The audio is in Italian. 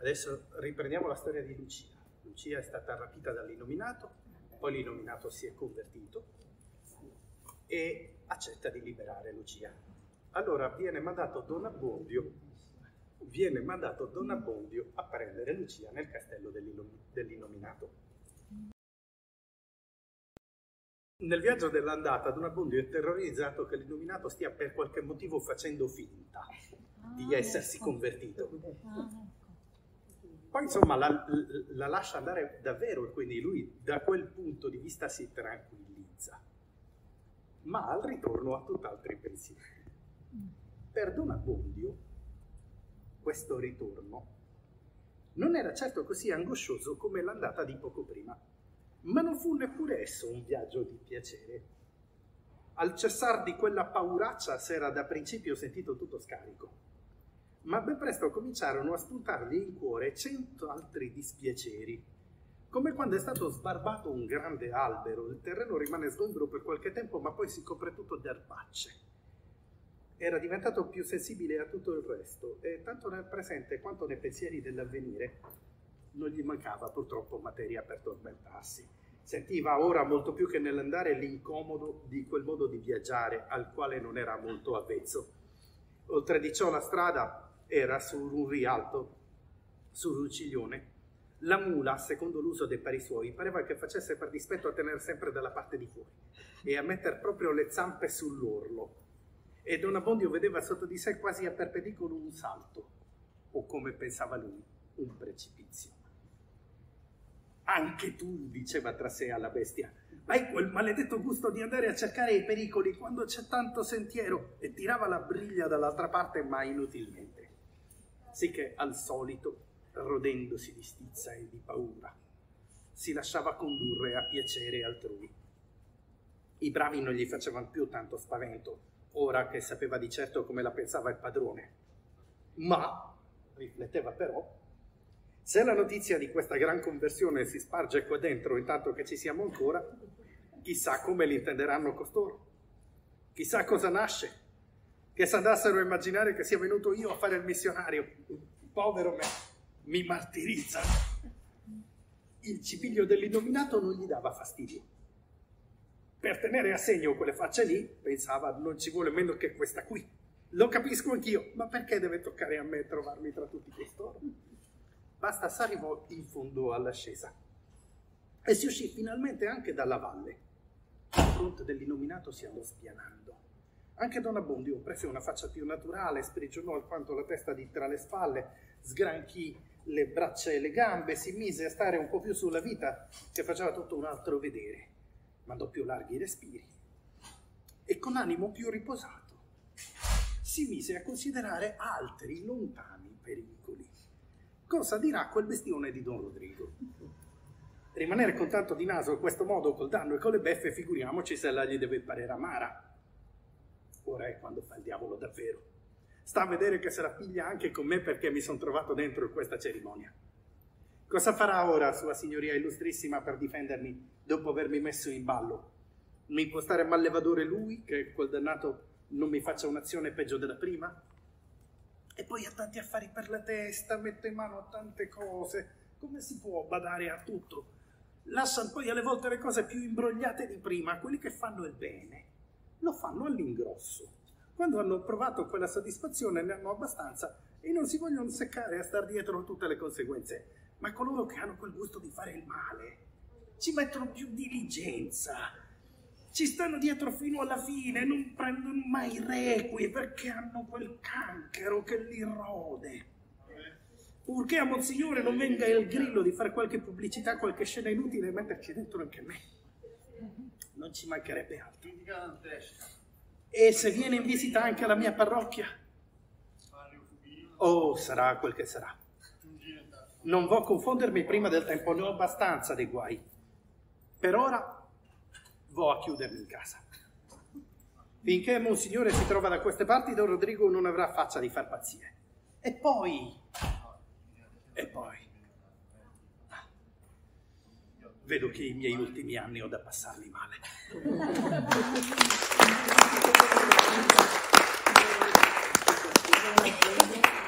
Adesso riprendiamo la storia di Lucia. Lucia è stata rapita dall'Innominato, poi l'Innominato si è convertito e accetta di liberare Lucia. Allora viene mandato Don Abbondio a prendere Lucia nel castello dell'Innominato. Nel viaggio dell'andata Don Abbondio è terrorizzato che l'Innominato stia per qualche motivo facendo finta di essersi convertito. Poi insomma la lascia andare davvero e quindi lui da quel punto di vista si tranquillizza. Ma al ritorno ha tutt'altri pensieri. Per Don Abbondio questo ritorno non era certo così angoscioso come l'andata di poco prima, ma non fu neppure esso un viaggio di piacere. Al cessar di quella pauraccia s'era da principio sentito tutto scarico, ma ben presto cominciarono a spuntargli in cuore 100 altri dispiaceri, come quando è stato sbarbato un grande albero, il terreno rimane sgombro per qualche tempo, ma poi si copre tutto di erbacce. Era diventato più sensibile a tutto il resto, e tanto nel presente quanto nei pensieri dell'avvenire non gli mancava purtroppo materia per tormentarsi. Sentiva ora molto più che nell'andare l'incomodo di quel modo di viaggiare al quale non era molto avvezzo. Oltre di ciò la strada era su un rialto, su un ciglione. La mula, secondo l'uso dei pari suoi, pareva che facesse per dispetto a tenere sempre dalla parte di fuori e a metter proprio le zampe sull'orlo. E Don Abbondio vedeva sotto di sé quasi a perpendicolo un salto, o come pensava lui, un precipizio. Anche tu, diceva tra sé alla bestia, hai quel maledetto gusto di andare a cercare i pericoli quando c'è tanto sentiero, e tirava la briglia dall'altra parte, ma inutilmente. Sicché al solito, rodendosi di stizza e di paura, si lasciava condurre a piacere altrui. I bravi non gli facevano più tanto spavento, ora che sapeva di certo come la pensava il padrone. Ma, rifletteva però, se la notizia di questa gran conversione si sparge qua dentro intanto che ci siamo ancora, chissà come l'intenderanno costoro. Chissà cosa nasce, che s'andassero a immaginare che sia venuto io a fare il missionario. Povero me, mi martirizza. Il cipiglio dell'Innominato non gli dava fastidio. Per tenere a segno quelle facce lì, pensava, non ci vuole meno che questa qui. Lo capisco anch'io, ma perché deve toccare a me trovarmi tra tutti costoro? Basta, s'arrivò in fondo all'ascesa e si uscì finalmente anche dalla valle. Il fronte dell'Innominato si andò spianando. Anche Don Abbondio prese una faccia più naturale, sprigionò alquanto la testa di tra le spalle, sgranchì le braccia e le gambe, si mise a stare un po' più sulla vita, che faceva tutto un altro vedere. Mandò più larghi respiri e con animo più riposato si mise a considerare altri lontani pericoli. Cosa dirà quel bestione di Don Rodrigo? Rimanere con tanto di naso a questo modo, col danno e con le beffe, figuriamoci se la gli deve parere amara. Ora è quando fa il diavolo davvero. Sta a vedere che se la piglia anche con me perché mi sono trovato dentro in questa cerimonia. Cosa farà ora Sua Signoria Illustrissima per difendermi dopo avermi messo in ballo? Mi può stare mallevadore lui, che quel dannato non mi faccia un'azione peggio della prima? E poi ha tanti affari per la testa, mette in mano a tante cose. Come si può badare a tutto? Lasciano poi alle volte le cose più imbrogliate di prima. Quelli che fanno il bene lo fanno all'ingrosso. Quando hanno provato quella soddisfazione ne hanno abbastanza e non si vogliono seccare a star dietro tutte le conseguenze. Ma coloro che hanno quel gusto di fare il male ci mettono più diligenza, ci stanno dietro fino alla fine, non prendono mai requie perché hanno quel canchero che li rode. Purché a Monsignore non venga il grillo di fare qualche pubblicità, qualche scena inutile e metterci dentro anche me. Non ci mancherebbe altro. E se viene in visita anche alla mia parrocchia? Oh, sarà quel che sarà. Non vo' confondermi prima del tempo, ne ho abbastanza dei guai. Per ora vo' a chiudermi in casa. Finché Monsignore si trova da queste parti, Don Rodrigo non avrà faccia di far pazzie. E poi... vedo che i miei ultimi anni ho da passarli male.